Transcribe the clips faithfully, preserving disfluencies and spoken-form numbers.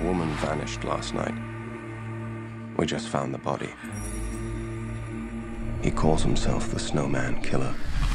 woman vanished last night. We just found the body. He calls himself the Snowman Killer.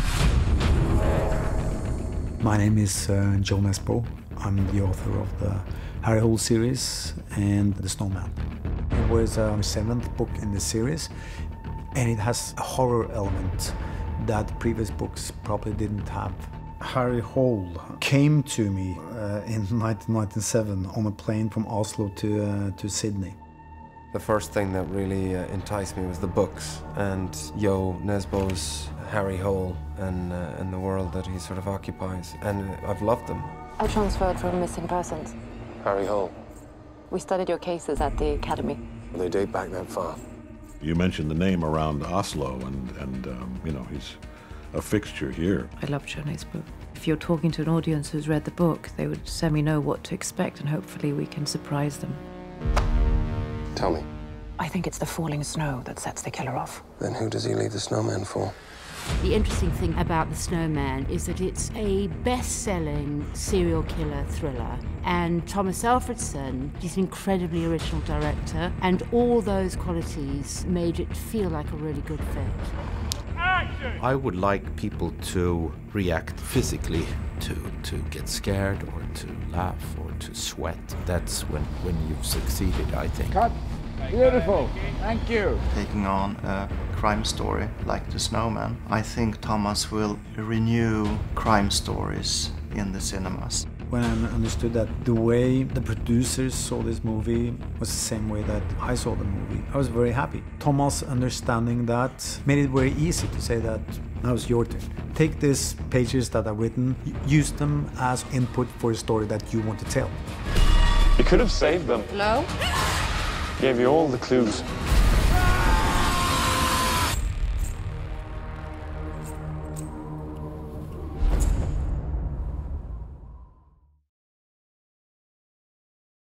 My name is uh, Joe Nesbo. I'm the author of the Harry Hole series and The Snowman. It was our seventh book in the series, and it has a horror element that previous books probably didn't have. Harry Hole came to me uh, in nineteen ninety-seven on a plane from Oslo to, uh, to Sydney. The first thing that really uh, enticed me was the books and Jo Nesbo's Harry Hole and, uh, and the world that he sort of occupies, and uh, I've loved them. I transferred from missing persons. Harry Hole. We studied your cases at the academy. Well, they date back that far. You mentioned the name around Oslo, and, and um, you know, he's a fixture here. I love Jo Nesbo. If you're talking to an audience who's read the book, they would semi know what to expect, and hopefully we can surprise them. Tell me. I think it's the falling snow that sets the killer off. Then who does he leave the snowman for? The interesting thing about The Snowman is that it's a best-selling serial killer thriller, and Thomas Alfredson, he's an incredibly original director, and all those qualities made it feel like a really good fit. I would like people to react physically, to, to get scared or to laugh or to sweat. That's when, when you've succeeded, I think. Cut. Beautiful. Thank you. Taking on a crime story like The Snowman, I think Thomas will renew crime stories in the cinemas. When I understood that the way the producers saw this movie was the same way that I saw the movie, I was very happy. Thomas understanding that made it very easy to say that now it's your turn. Take these pages that are written, use them as input for a story that you want to tell. You could have saved them. Hello? Gave you all the clues.